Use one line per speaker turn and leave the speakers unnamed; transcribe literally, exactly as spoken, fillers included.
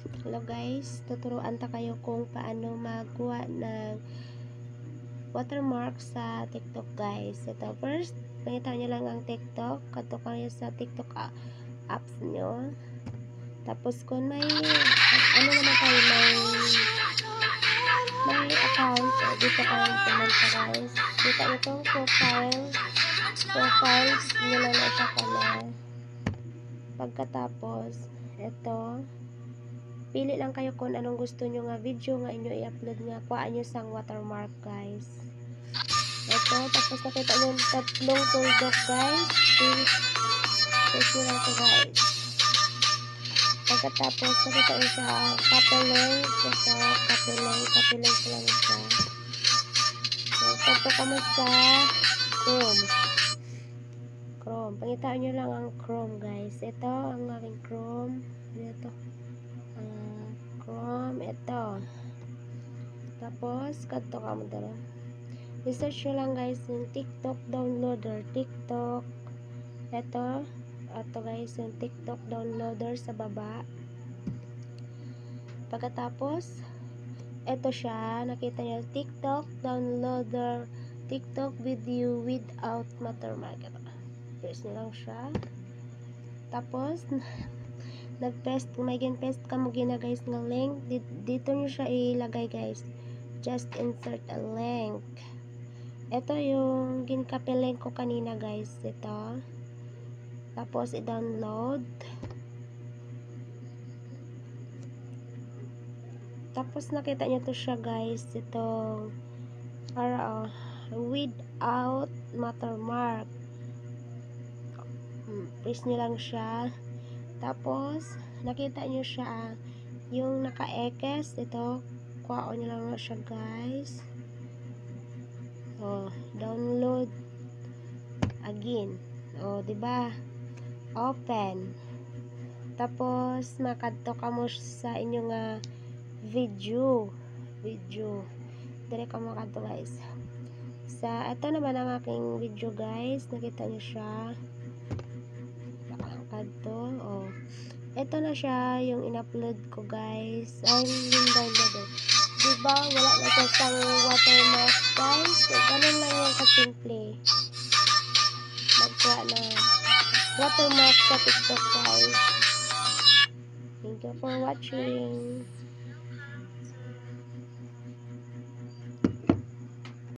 Hello guys, tuturuan ta kayo kung paano magkuha ng watermark sa TikTok guys. Ito first, pangitan nyo lang ang TikTok, kato kayo sa TikTok apps nyo. Tapos kung may ano naman kayo, may may account, so dito kayo pumunta guys. Dito nyo itong profile, profiles nyo lang na isa pala. Pagkatapos, ito, pili lang kayo kung anong gusto nyo nga video nga inyo i-upload nga. Kuhaan nyo sang watermark guys. Ito, tapos nakita nyo yung tatlong tuldok guys. Press nyo lang ito guys. Pagkatapos nakita nyo sa couple link. Ito, couple link. Couple link lang siya. So, pagka ka mo sa Chrome. Chrome. Pangitaan nyo lang ang Chrome guys. Ito, ang aking Chrome. Ito. Uh, Chrome, ito. Tapos, kadto ka mo dala. Research nyo lang guys yung TikTok downloader. TikTok. Ito. Ito guys, yung TikTok downloader sa baba. Pagkatapos, ito siya. Nakita nyo, TikTok downloader. TikTok video without watermark. Ito. Press nyo lang siya. Tapos, nag-paste, kung may gin-paste ka mo gina guys ng link, dito nyo siya ilagay guys. Just insert a link. Ito yung gin-copy link ko kanina guys. Ito. Tapos i-download. Tapos nakita nyo to siya guys. Ito para uh, without watermark. Press nyo lang siya. Tapos, nakita nyo siya, yung naka-X, ito, kuha nyo lang siya guys. Oh, download again. Oh, diba? Open. Tapos, makadto ka mo sa inyong uh, video. Video. Dire ka makadto guys. Sa, ito naman ang aking video guys. Nakita nyo siya. Kadto. Oh. Ito na siya yung in-upload ko guys. Ay, yung download. Eh. Diba? Wala na siya sang watermark guys. So, ganun lang yung kasimple. Magkuha na watermark sa TikTok guys. Thank you for watching.